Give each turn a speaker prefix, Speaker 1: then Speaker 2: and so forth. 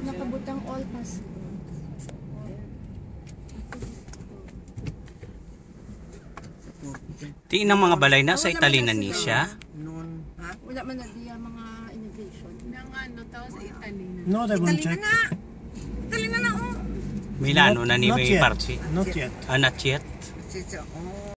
Speaker 1: nakabutang all pass.
Speaker 2: Tingnan mga balay na sa Italy na ni siya.
Speaker 1: Wala man na diya mga innovation.
Speaker 3: Nang ano tao sa Italy na.
Speaker 4: No, they won't check.
Speaker 1: Italy na oh.
Speaker 2: Milano na ni
Speaker 4: Not
Speaker 2: may
Speaker 4: yet.
Speaker 2: party.
Speaker 4: Not yet.
Speaker 2: Not yet.
Speaker 5: It's